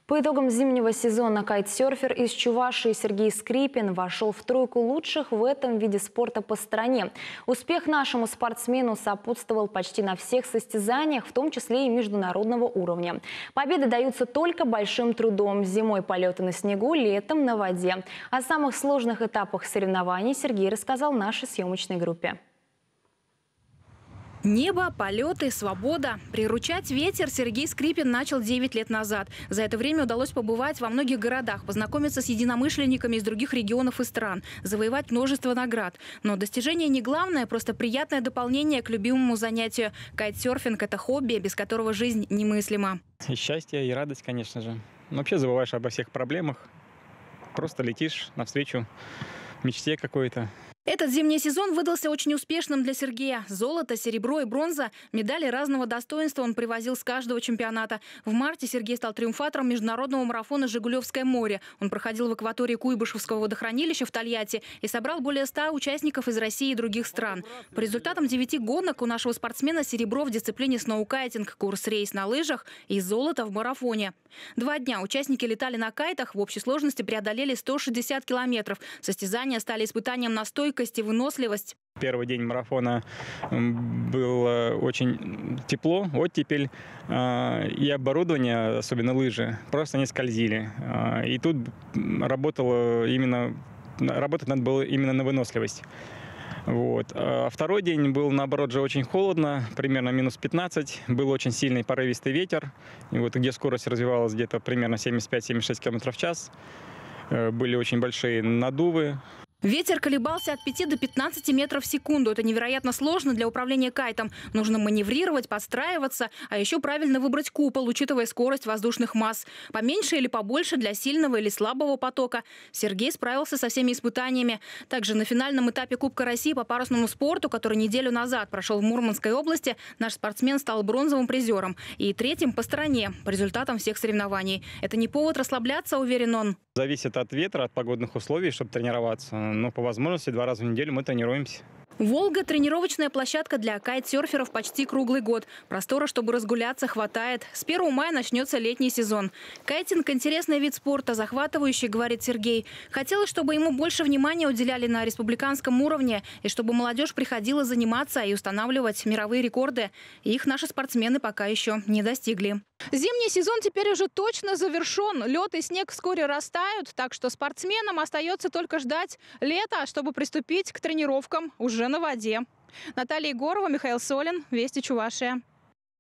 По итогам зимнего сезона кайтсерфер из Чувашии Сергей Скрипин вошел в тройку лучших в этом виде спорта по стране. Успех нашему спортсмену сопутствовал почти на всех состязаниях, в том числе и международного уровня. Победы даются только большим трудом. Зимой полеты на снегу, летом на воде. О самых сложных этапах соревнований Сергей рассказал нашей съемочной группе. Небо, полеты, свобода. Приручать ветер Сергей Скрипин начал 9 лет назад. За это время удалось побывать во многих городах, познакомиться с единомышленниками из других регионов и стран, завоевать множество наград. Но достижение не главное, просто приятное дополнение к любимому занятию. Кайтсерфинг – это хобби, без которого жизнь немыслима. И счастье, и радость, конечно же. Вообще забываешь обо всех проблемах. Просто летишь навстречу мечте какой-то. Этот зимний сезон выдался очень успешным для Сергея. Золото, серебро и бронза – медали разного достоинства он привозил с каждого чемпионата. В марте Сергей стал триумфатором международного марафона «Жигулевское море». Он проходил в акватории Куйбышевского водохранилища в Тольятти и собрал более 100 участников из России и других стран. По результатам 9 гонок у нашего спортсмена серебро в дисциплине сноукайтинг, курс-рейс на лыжах и золото в марафоне. 2 дня участники летали на кайтах, в общей сложности преодолели 160 километров. Состязания стали испытанием на стойкость и выносливость. Первый день марафона было очень тепло, оттепель, и оборудование, особенно лыжи, просто не скользили. И тут работать надо было именно на выносливость. Вот. А второй день был, наоборот, же очень холодно, примерно минус 15. Был очень сильный порывистый ветер, и вот где скорость развивалась где-то примерно 75-76 км в час. Были очень большие надувы. Ветер колебался от 5 до 15 метров в секунду. Это невероятно сложно для управления кайтом. Нужно маневрировать, подстраиваться, а еще правильно выбрать купол, учитывая скорость воздушных масс. Поменьше или побольше для сильного или слабого потока. Сергей справился со всеми испытаниями. Также на финальном этапе Кубка России по парусному спорту, который неделю назад прошел в Мурманской области, наш спортсмен стал бронзовым призером и 3-м по стране по результатам всех соревнований. Это не повод расслабляться, уверен он. Зависит от ветра, от погодных условий, чтобы тренироваться. Но по возможности 2 раза в неделю мы тренируемся. «Волга» – тренировочная площадка для кайтсерферов почти круглый год. Простора, чтобы разгуляться, хватает. С 1 мая начнется летний сезон. Кайтинг – интересный вид спорта, захватывающий, говорит Сергей. Хотелось, чтобы ему больше внимания уделяли на республиканском уровне, и чтобы молодежь приходила заниматься и устанавливать мировые рекорды. Их наши спортсмены пока еще не достигли. Зимний сезон теперь уже точно завершен. Лед и снег вскоре растают, так что спортсменам остается только ждать лета, чтобы приступить к тренировкам уже на воде. Наталья Егорова, Михаил Солин, Вести Чувашия.